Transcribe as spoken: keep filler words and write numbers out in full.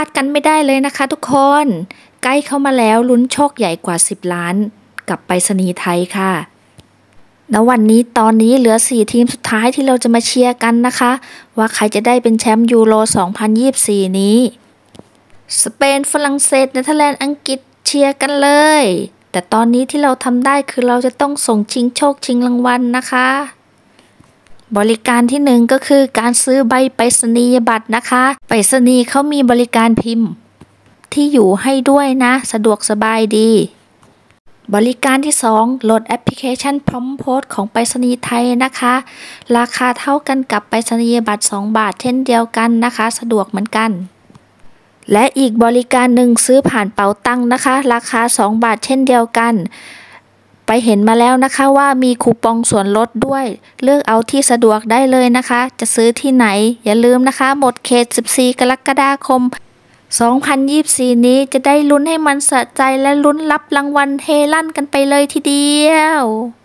าดกันไม่ได้เลยนะคะทุกคน ใกล้เข้ามาแล้วลุ้นโชคใหญ่กว่าสิบล้านกับไปรษณีย์ไทยค่ะณวันนี้ตอนนี้เหลือสี่ทีมสุดท้ายที่เราจะมาเชียร์กันนะคะว่าใครจะได้เป็นแชมป์ยูโร สองพันยี่สิบสี่ นี้สเปนฝรั่งเศสเนเธอร์แลนด์อังกฤษเชียร์กันเลยแต่ตอนนี้ที่เราทำได้คือเราจะต้องส่งชิงโชคชิงรางวัลนะคะบริการที่หนึ่งก็คือการซื้อใบไปรษณียบัตรนะคะไปรษณีย์เขามีบริการพิมพ์ที่อยู่ให้ด้วยนะสะดวกสบายดีบริการที่สองโหลดแอปพลิเคชันพร้อมโพสต์ของไปรษณีย์ไทยนะคะราคาเท่ากันกับไปรษณียบัตรสองบาทเช่นเดียวกันนะคะสะดวกเหมือนกันและอีกบริการหนึ่งซื้อผ่านเป๋าตังค์นะคะราคาสองบาทเช่นเดียวกันไปเห็นมาแล้วนะคะว่ามีคูปองส่วนลดด้วยเลือกเอาที่สะดวกได้เลยนะคะจะซื้อที่ไหนอย่าลืมนะคะหมดเขตสิบสี่กรกฎาคมสองพันยี่สิบสี่นี้จะได้ลุ้นให้มันสะใจและลุ้นรับรางวัลเฮลั่นกันไปเลยทีเดียว